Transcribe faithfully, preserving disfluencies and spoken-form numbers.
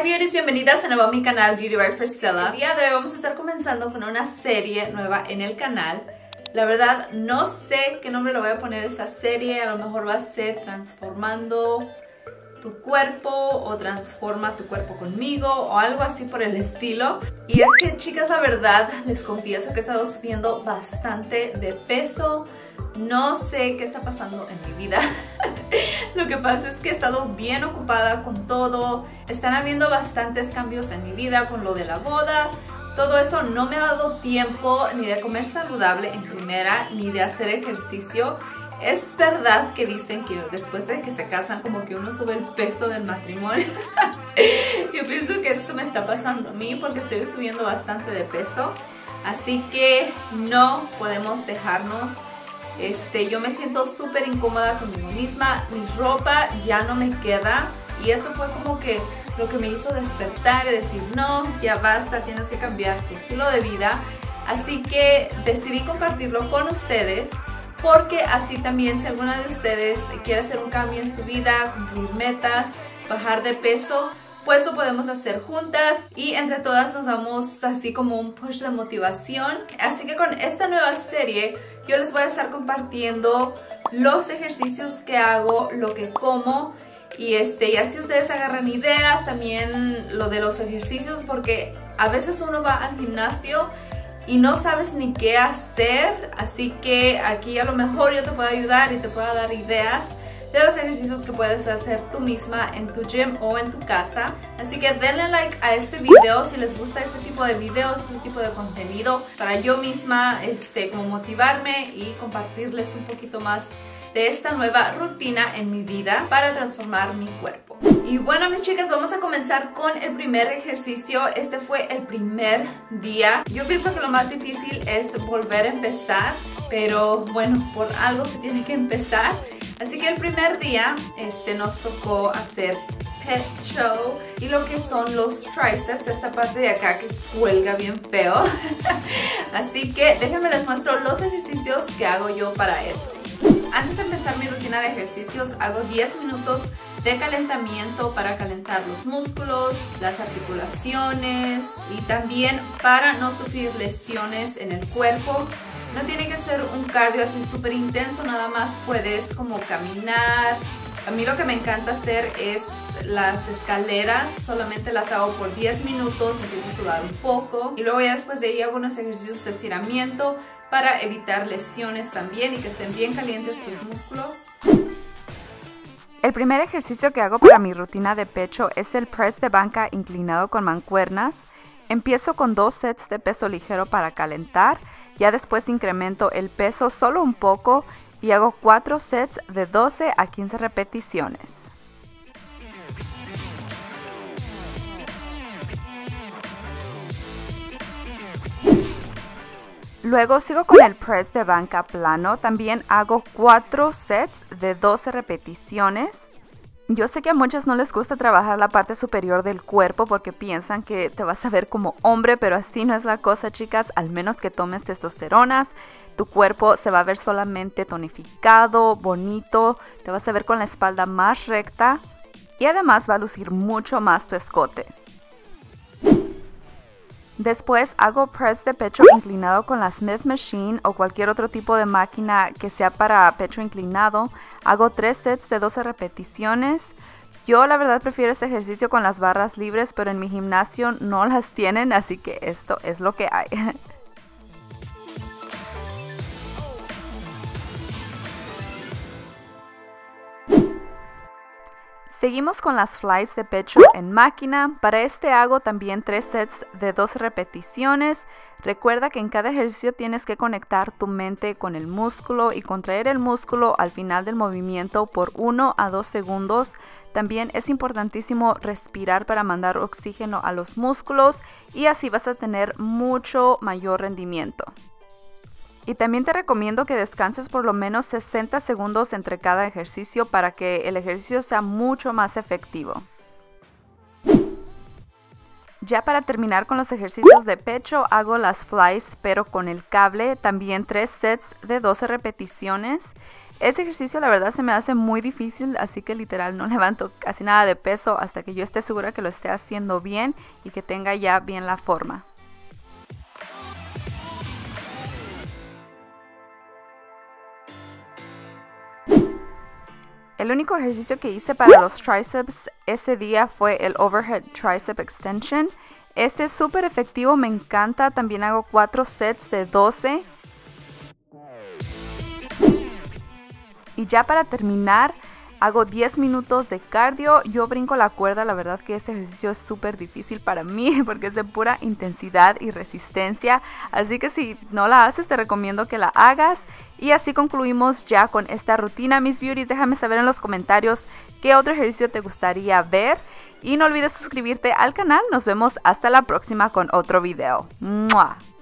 beauties, bienvenidas de nuevo a mi canal Beauty by Priscilla. El día de hoy vamos a estar comenzando con una serie nueva en el canal. La verdad no sé qué nombre le voy a poner a esta serie, a lo mejor va a ser Transformando tu cuerpo o Transforma tu cuerpo conmigo o algo así por el estilo. Y es que, chicas, la verdad les confieso que he estado subiendo bastante de peso. No sé qué está pasando en mi vida. Lo que pasa es que he estado bien ocupada con todo. Están habiendo bastantes cambios en mi vida con lo de la boda. Todo eso no me ha dado tiempo ni de comer saludable en primera, ni de hacer ejercicio. Es verdad que dicen que después de que se casan como que uno sube el peso del matrimonio. Yo pienso que esto me está pasando a mí porque estoy subiendo bastante de peso. Así que no podemos dejarnos. Este, yo me siento súper incómoda conmigo misma, mi ropa ya no me queda y eso fue como que lo que me hizo despertar y decir no, ya basta, tienes que cambiar tu estilo de vida. Así que decidí compartirlo con ustedes porque así también si alguna de ustedes quiere hacer un cambio en su vida, cumplir metas, bajar de peso, pues lo podemos hacer juntas y entre todas nos damos así como un push de motivación. Así que con esta nueva serie yo les voy a estar compartiendo los ejercicios que hago, lo que como y, este, y así ustedes agarran ideas, también lo de los ejercicios, porque a veces uno va al gimnasio y no sabes ni qué hacer, así que aquí a lo mejor yo te puedo ayudar y te puedo dar ideas de los ejercicios que puedes hacer tú misma en tu gym o en tu casa. Así que denle like a este video si les gusta este tipo de videos, este tipo de contenido, para yo misma este, como motivarme y compartirles un poquito más de esta nueva rutina en mi vida para transformar mi cuerpo. Y bueno, mis chicas, vamos a comenzar con el primer ejercicio. Este fue el primer día. Yo pienso que lo más difícil es volver a empezar, pero bueno, por algo se tiene que empezar. Así que el primer día este, nos tocó hacer pecho y lo que son los tríceps, esta parte de acá que cuelga bien feo. Así que déjenme les muestro los ejercicios que hago yo para eso. Antes de empezar mi rutina de ejercicios hago diez minutos de calentamiento para calentar los músculos, las articulaciones y también para no sufrir lesiones en el cuerpo. No tiene que ser un cardio así súper intenso, nada más puedes como caminar. A mí lo que me encanta hacer es las escaleras, solamente las hago por diez minutos, empiezo a sudar un poco y luego ya después de ahí hago unos ejercicios de estiramiento para evitar lesiones también y que estén bien calientes tus músculos. El primer ejercicio que hago para mi rutina de pecho es el press de banca inclinado con mancuernas. Empiezo con dos sets de peso ligero para calentar. Ya después incremento el peso solo un poco y hago cuatro sets de doce a quince repeticiones. Luego sigo con el press de banca plano. También hago cuatro sets de doce repeticiones. Yo sé que a muchas no les gusta trabajar la parte superior del cuerpo porque piensan que te vas a ver como hombre, pero así no es la cosa, chicas. Al menos que tomes testosteronas, tu cuerpo se va a ver solamente tonificado, bonito, te vas a ver con la espalda más recta y además va a lucir mucho más tu escote. Después hago press de pecho inclinado con la Smith Machine o cualquier otro tipo de máquina que sea para pecho inclinado. Hago tres sets de doce repeticiones. Yo la verdad prefiero este ejercicio con las barras libres, pero en mi gimnasio no las tienen, así que esto es lo que hay. Seguimos con las flies de pecho en máquina. Para este hago también tres sets de doce repeticiones. Recuerda que en cada ejercicio tienes que conectar tu mente con el músculo y contraer el músculo al final del movimiento por uno a dos segundos. También es importantísimo respirar para mandar oxígeno a los músculos y así vas a tener mucho mayor rendimiento. Y también te recomiendo que descanses por lo menos sesenta segundos entre cada ejercicio para que el ejercicio sea mucho más efectivo. Ya para terminar con los ejercicios de pecho, hago las flies pero con el cable, también tres sets de doce repeticiones. Este ejercicio la verdad se me hace muy difícil, así que literal no levanto casi nada de peso hasta que yo esté segura que lo esté haciendo bien y que tenga ya bien la forma. El único ejercicio que hice para los tríceps ese día fue el overhead tricep extension. Este es súper efectivo, me encanta. También hago cuatro sets de doce. Y ya para terminar, hago diez minutos de cardio. Yo brinco la cuerda, la verdad que este ejercicio es súper difícil para mí porque es de pura intensidad y resistencia. Así que si no la haces, te recomiendo que la hagas. Y así concluimos ya con esta rutina, mis beauties. Déjame saber en los comentarios qué otro ejercicio te gustaría ver. Y no olvides suscribirte al canal. Nos vemos hasta la próxima con otro video. ¡Mua!